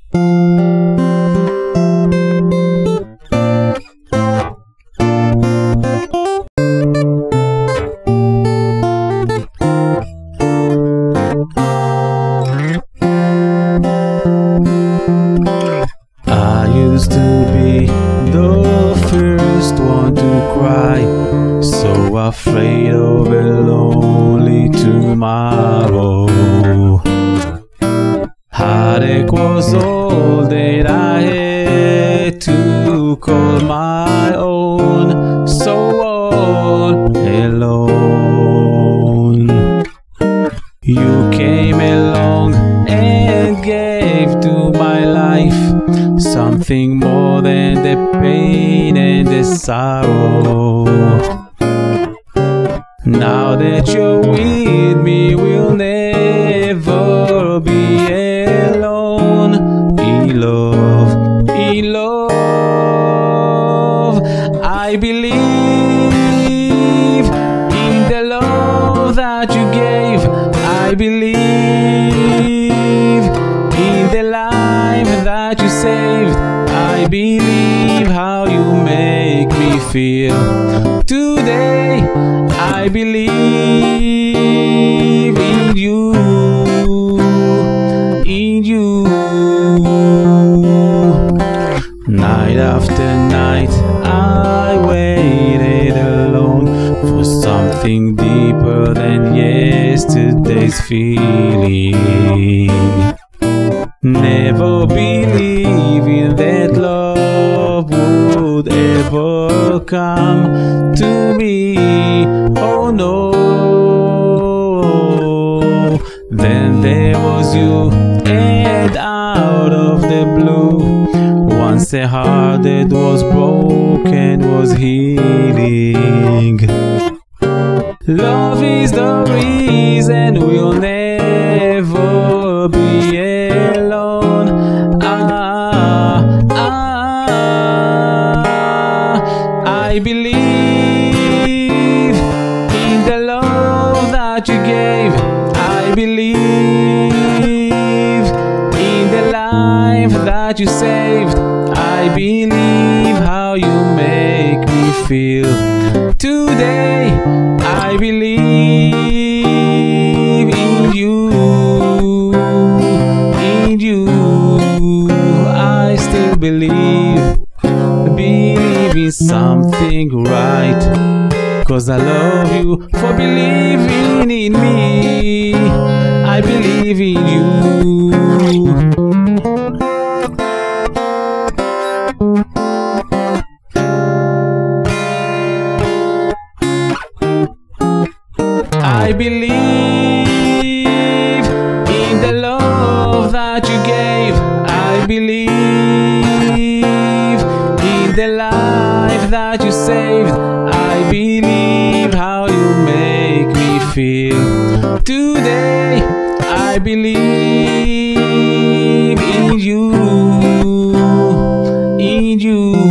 I used to be the first one to cry, so afraid of a lonely tomorrow. Heartache was all that I had to call my own, so all alone. You came along and gave to my life something more than the pain and the sorrow. Now that you're with me, we'll never be alone. In love, in love, I believe in the love that you gave. I believe in the life that you saved. I believe how you make me feel today. I believe in you, in you. Night after night I waited alone for something deeper than yesterday's feeling. Never believing that love would ever come to me. Oh no. Then there was you, and out of the blue, once a heart that was broken was healing. Love is the reason we'll never be alone. I believe in the love that you gave. I believe in the life that you saved. I believe how you make me feel today. I believe in you, in you. I still believe in something right, 'cause I love you for believing in me. I believe in you. I believe in the love that you gave. I believe in the life that you saved. I believe how you make me feel today. I believe in you, in you.